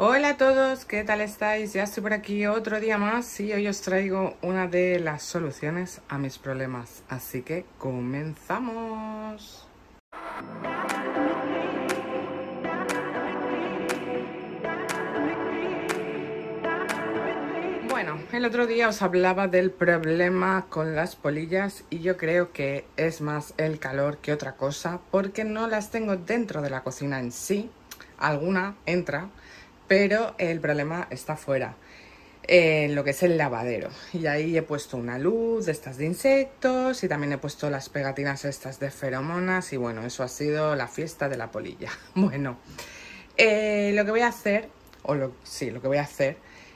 Hola a todos, ¿qué tal estáis? Ya estoy por aquí otro día más y hoy os traigo una de las soluciones a mis problemas. Así que comenzamos. Bueno, el otro día os hablaba del problema con las polillas y yo creo que es más el calor que otra cosa porque no las tengo dentro de la cocina en sí. Alguna entra, pero el problema está fuera, en lo que es el lavadero. Y ahí he puesto una luz de estas de insectos y también he puesto las pegatinas estas de feromonas y bueno, eso ha sido la fiesta de la polilla. Bueno, lo que voy a hacer, lo que voy a hacer,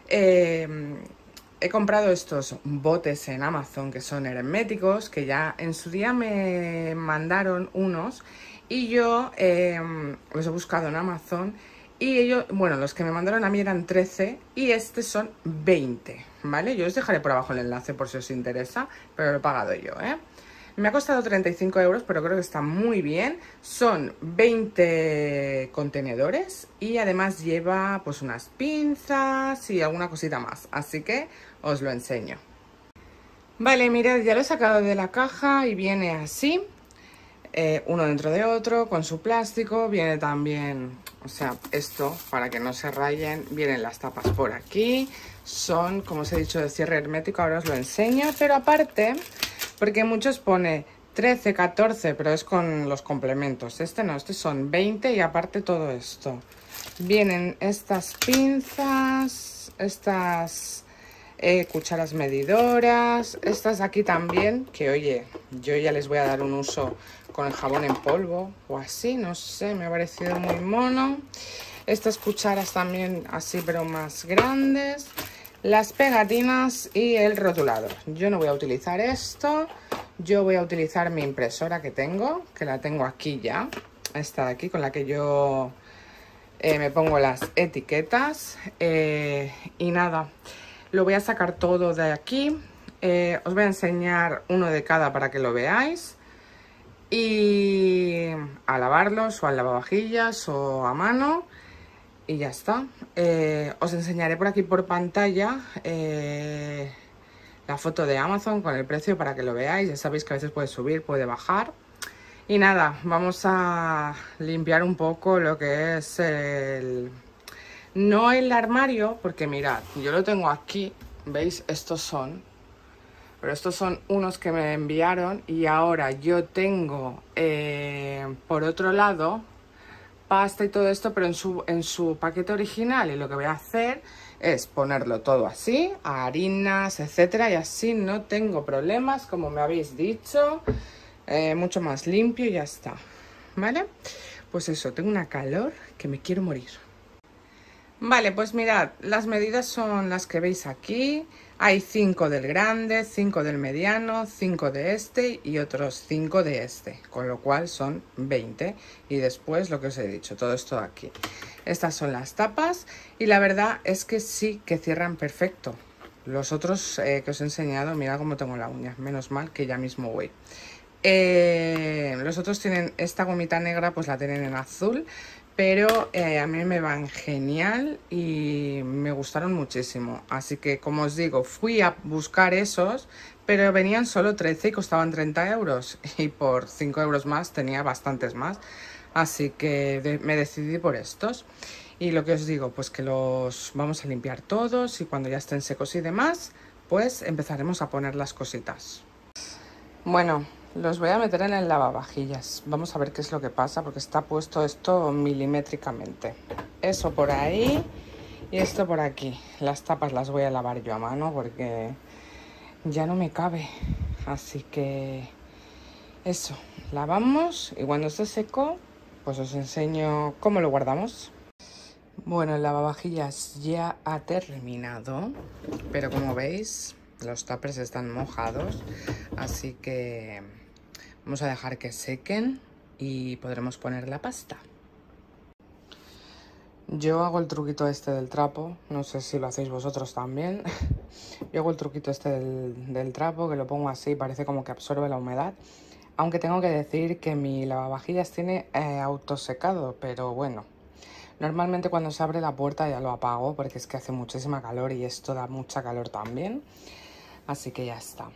he comprado estos botes en Amazon que son herméticos, que ya en su día me mandaron unos y yo los he buscado en Amazon y ellos, bueno, los que me mandaron a mí eran 13 y estos son 20, ¿vale? Yo os dejaré por abajo el enlace por si os interesa, pero lo he pagado yo, ¿eh? Me ha costado 35 euros, pero creo que está muy bien. Son 20 contenedores y además lleva pues unas pinzas y alguna cosita más. Así que os lo enseño. Vale, mirad, ya lo he sacado de la caja y viene así. Uno dentro de otro, con su plástico. Viene también, o sea, esto para que no se rayen. Vienen las tapas por aquí. Son, como os he dicho, de cierre hermético. Ahora os lo enseño. Pero aparte, porque muchos pone 13, 14, pero es con los complementos. Este no, este son 20 y aparte todo esto. Vienen estas pinzas, estas cucharas medidoras, estas aquí también, que oye, yo ya les voy a dar un uso con el jabón en polvo o así, no sé, me ha parecido muy mono. Estas cucharas también así, pero más grandes. Las pegatinas y el rotulador. Yo no voy a utilizar esto. Yo voy a utilizar mi impresora que tengo, que la tengo aquí ya. Esta de aquí con la que yo me pongo las etiquetas. Y nada, lo voy a sacar todo de aquí. Os voy a enseñar uno de cada para que lo veáis. Y a lavarlos o al lavavajillas o a mano. Y ya está. Os enseñaré por aquí por pantalla la foto de Amazon con el precio para que lo veáis. Ya sabéis que a veces puede subir, puede bajar. Y nada, vamos a limpiar un poco lo que es no el armario, porque mirad, yo lo tengo aquí. ¿Veis? Estos son. Pero estos son unos que me enviaron y ahora yo tengo por otro lado pasta y todo esto, pero en su paquete original, y lo que voy a hacer es ponerlo todo así, harinas, etcétera, y así no tengo problemas, como me habéis dicho, mucho más limpio y ya está, ¿vale? Pues eso, tengo una calor que me quiero morir. Vale, pues mirad, las medidas son las que veis aquí. Hay 5 del grande, 5 del mediano, 5 de este y otros 5 de este, con lo cual son 20. Y después lo que os he dicho, todo esto de aquí. Estas son las tapas y la verdad es que sí que cierran perfecto. Los otros que os he enseñado, mirad cómo tengo la uña, menos mal que ya mismo voy. Los otros tienen esta gomita negra, pues la tienen en azul. Pero a mí me van genial y me gustaron muchísimo. Así que, como os digo, fui a buscar esos, pero venían solo 13 y costaban 30 euros. Y por 5 euros más tenía bastantes más. Así que me decidí por estos. Y lo que os digo, pues que los vamos a limpiar todos y cuando ya estén secos y demás, pues empezaremos a poner las cositas. Bueno, los voy a meter en el lavavajillas. Vamos a ver qué es lo que pasa porque está puesto esto milimétricamente. Eso por ahí y esto por aquí. Las tapas las voy a lavar yo a mano porque ya no me cabe. Así que eso, lavamos y cuando esté seco pues os enseño cómo lo guardamos. Bueno, el lavavajillas ya ha terminado, pero como veis los tuppers están mojados, así que vamos a dejar que sequen y podremos poner la pasta. Yo hago el truquito este del trapo, no sé si lo hacéis vosotros también. Yo hago el truquito este del trapo, que lo pongo así, parece como que absorbe la humedad. Aunque tengo que decir que mi lavavajillas tiene autosecado, pero bueno, Normalmente cuando se abre la puerta ya lo apago porque es que hace muchísima calor y esto da mucha calor también. Así que ya está.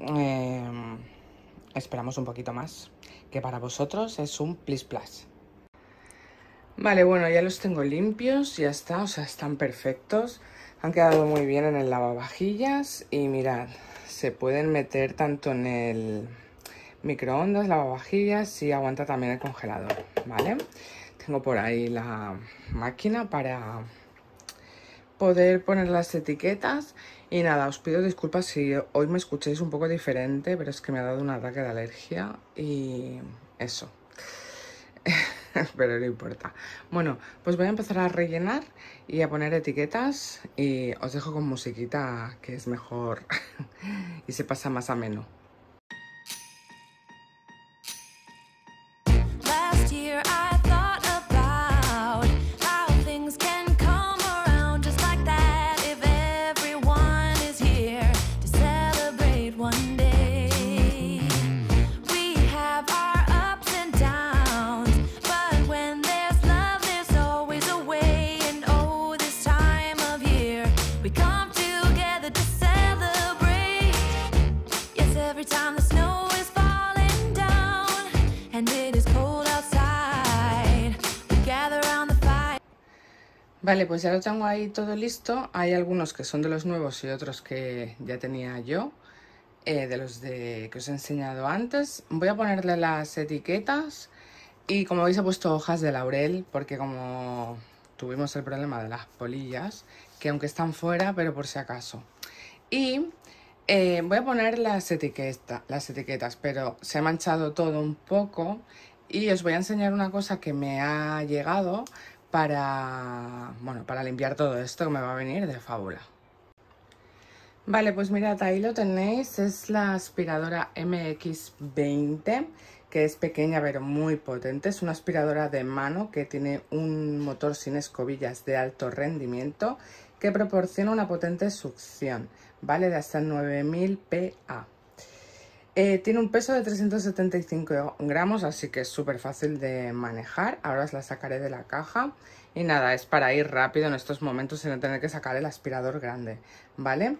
Esperamos un poquito más, que para vosotros es un plis plas. Vale, bueno, ya los tengo limpios, ya está, o sea, están perfectos. Han quedado muy bien en el lavavajillas y mirad, se pueden meter tanto en el microondas, lavavajillas y aguanta también el congelador, ¿vale? Tengo por ahí la máquina para poder poner las etiquetas y nada, os pido disculpas si hoy me escucháis un poco diferente, pero es que me ha dado un ataque de alergia y eso. Pero no importa. Bueno, pues voy a empezar a rellenar y a poner etiquetas y os dejo con musiquita que es mejor y se pasa más ameno. Vale, pues ya lo tengo ahí todo listo. Hay algunos que son de los nuevos y otros que ya tenía yo, de los que os he enseñado antes. Voy a ponerle las etiquetas y como veis he puesto hojas de laurel porque como tuvimos el problema de las polillas, que aunque están fuera, pero por si acaso. Y voy a poner las etiquetas, pero se ha manchado todo un poco y os voy a enseñar una cosa que me ha llegado para limpiar todo esto que me va a venir de fábula. Vale, pues mirad, ahí lo tenéis, es la aspiradora MX20, que es pequeña pero muy potente. Es una aspiradora de mano que tiene un motor sin escobillas de alto rendimiento que proporciona una potente succión, ¿vale? De hasta 9000 PA. Tiene un peso de 375 gramos, así que es súper fácil de manejar. Ahora os la sacaré de la caja. Y nada, es para ir rápido en estos momentos sin tener que sacar el aspirador grande, ¿vale?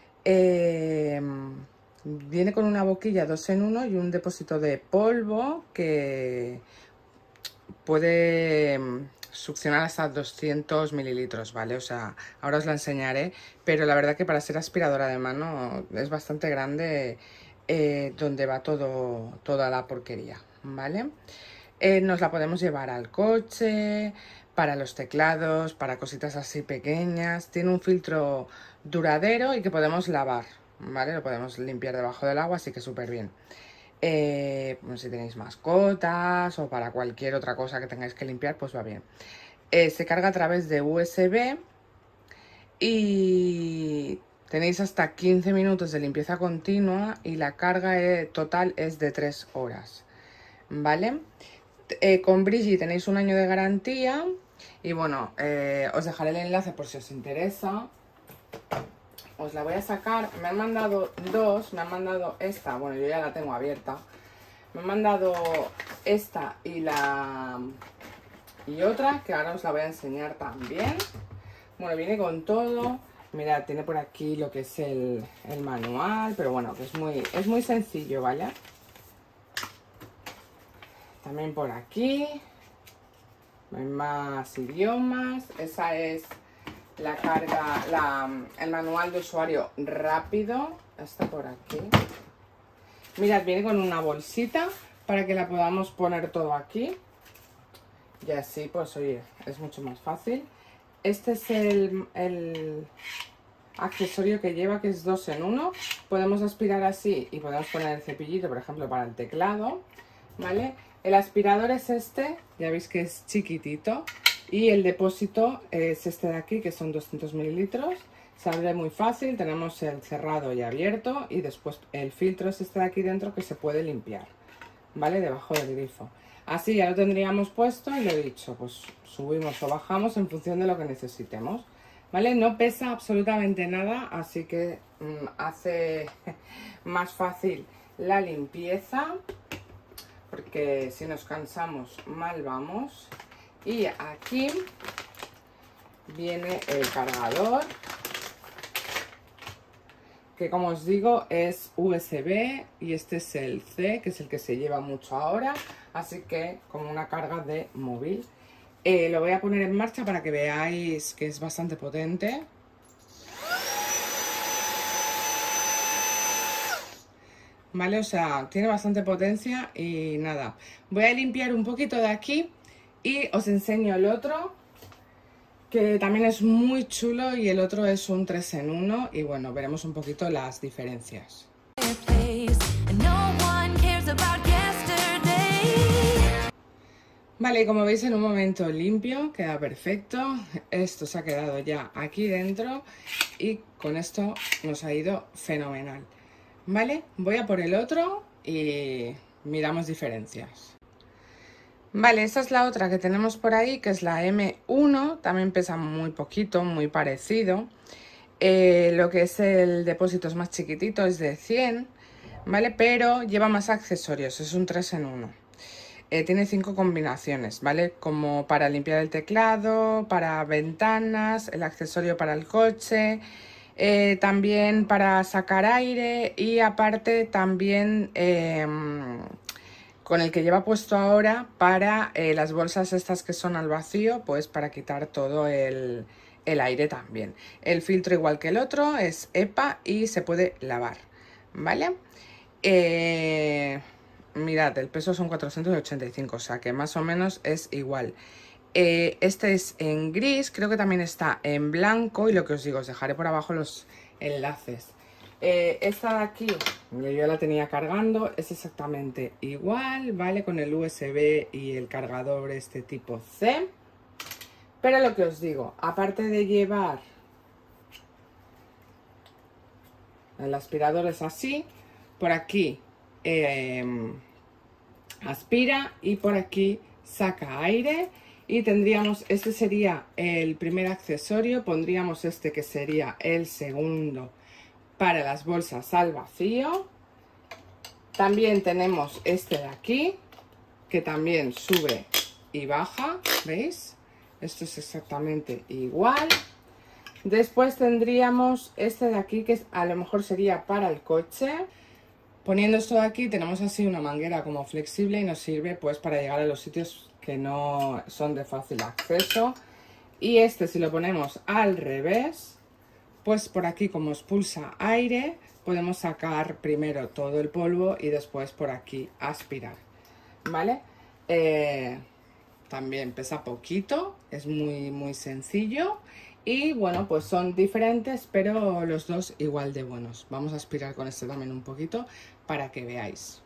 Viene con una boquilla 2 en 1 y un depósito de polvo que puede succionar hasta 200 mililitros, ¿vale? O sea, ahora os la enseñaré, pero la verdad que para ser aspiradora de mano es bastante grande. Donde va toda la porquería, ¿vale? Nos la podemos llevar al coche, para los teclados, para cositas así pequeñas. Tiene un filtro duradero y que podemos lavar, ¿vale? Lo podemos limpiar debajo del agua, así que súper bien. Si tenéis mascotas o para cualquier otra cosa que tengáis que limpiar, pues va bien. Se carga a través de USB y tenéis hasta 15 minutos de limpieza continua y la carga total es de 3 horas, ¿vale? Con Brigi tenéis 1 año de garantía y bueno, os dejaré el enlace por si os interesa. Os la voy a sacar, me han mandado dos, me han mandado esta, bueno yo ya la tengo abierta. Me han mandado esta y otra que ahora os la voy a enseñar también. Bueno, viene con todo. Mirad, tiene por aquí lo que es el manual, pero bueno, que es muy sencillo, ¿vale? También por aquí hay más idiomas. Esa es la carga, el manual de usuario rápido. Está por aquí. Mirad, viene con una bolsita para que la podamos poner todo aquí. Y así, pues oye, es mucho más fácil. Este es el accesorio que lleva, que es 2 en 1. Podemos aspirar así y podemos poner el cepillito, por ejemplo, para el teclado, ¿vale? El aspirador es este, ya veis que es chiquitito. Y el depósito es este de aquí, que son 200 mililitros. Se abre muy fácil, tenemos el cerrado y abierto. Y después el filtro es este de aquí dentro que se puede limpiar, ¿vale? Debajo del grifo. Así ya lo tendríamos puesto y lo he dicho, pues subimos o bajamos en función de lo que necesitemos, ¿vale? No pesa absolutamente nada, así que hace más fácil la limpieza, porque si nos cansamos mal vamos. Y aquí viene el cargador, que como os digo es USB y este es el C, que es el que se lleva mucho ahora, así que como una carga de móvil. Lo voy a poner en marcha para que veáis que es bastante potente. Vale, o sea, tiene bastante potencia y nada. Voy a limpiar un poquito de aquí y os enseño el otro, que también es muy chulo, y el otro es un 3 en 1 y bueno, veremos un poquito las diferencias. Vale, como veis en un momento limpio, queda perfecto. Esto se ha quedado ya aquí dentro y con esto nos ha ido fenomenal. Vale, voy a por el otro y miramos diferencias. Vale, esta es la otra que tenemos por ahí, que es la M1, también pesa muy poquito, muy parecido. Lo que es el depósito es más chiquitito, es de 100, ¿vale? Pero lleva más accesorios, es un 3 en 1. Tiene 5 combinaciones, ¿vale? Como para limpiar el teclado, para ventanas, el accesorio para el coche, también para sacar aire y aparte también con el que lleva puesto ahora para las bolsas estas que son al vacío, pues para quitar todo el aire también. El filtro, igual que el otro, es EPA y se puede lavar, ¿vale? Mirad, el peso son 485, o sea que más o menos es igual. Este es en gris, creo que también está en blanco y lo que os digo, os dejaré por abajo los enlaces. Esta de aquí, yo la tenía cargando, es exactamente igual, ¿vale? Con el USB y el cargador este tipo C. Pero lo que os digo, aparte de llevar el aspirador es así, por aquí aspira y por aquí saca aire. Y tendríamos, este sería el primer accesorio, pondríamos este que sería el segundo para las bolsas al vacío. También tenemos este de aquí, que también sube y baja, ¿veis? Esto es exactamente igual. Después tendríamos este de aquí, que a lo mejor sería para el coche. Poniendo esto de aquí tenemos así una manguera como flexible y nos sirve pues para llegar a los sitios que no son de fácil acceso. Y este, si lo ponemos al revés, pues por aquí como expulsa aire, podemos sacar primero todo el polvo y después por aquí aspirar, ¿vale? También pesa poquito, es muy sencillo. Y bueno, pues son diferentes, pero los dos igual de buenos. Vamos a aspirar con este también un poquito para que veáis.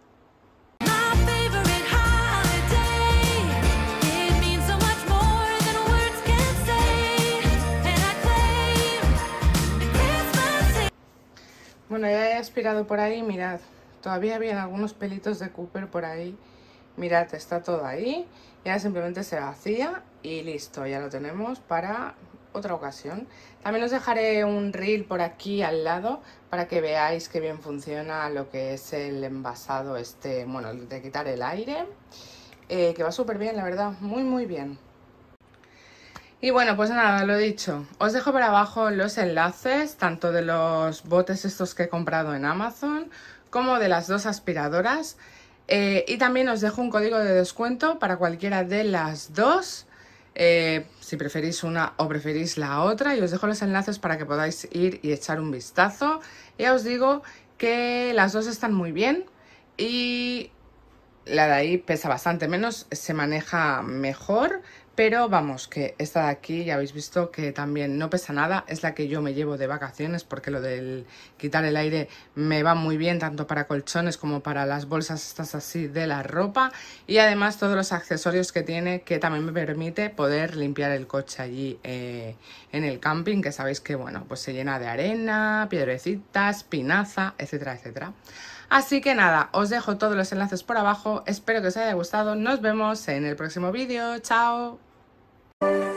Bueno, ya he aspirado por ahí, mirad. Todavía habían algunos pelitos de Cooper por ahí. Mirad, está todo ahí. Ya simplemente se vacía y listo, ya lo tenemos para otra ocasión. También os dejaré un reel por aquí al lado para que veáis que bien funciona lo que es el envasado este, bueno, de quitar el aire, que va súper bien, la verdad, muy bien. Y bueno, pues nada, lo dicho, os dejo por abajo los enlaces, tanto de los botes estos que he comprado en Amazon, como de las dos aspiradoras. Y también os dejo un código de descuento para cualquiera de las dos, si preferís una o preferís la otra, y os dejo los enlaces para que podáis ir y echar un vistazo. Ya os digo que las dos están muy bien y la de ahí pesa bastante menos, se maneja mejor, pero vamos, que esta de aquí ya habéis visto que también no pesa nada, es la que yo me llevo de vacaciones porque lo del quitar el aire me va muy bien, tanto para colchones como para las bolsas estas así de la ropa, y además todos los accesorios que tiene, que también me permite poder limpiar el coche allí en el camping, que sabéis que bueno, pues se llena de arena, piedrecitas, pinaza, etcétera, etcétera. Así que nada, os dejo todos los enlaces por abajo, espero que os haya gustado, nos vemos en el próximo vídeo, ¡chao!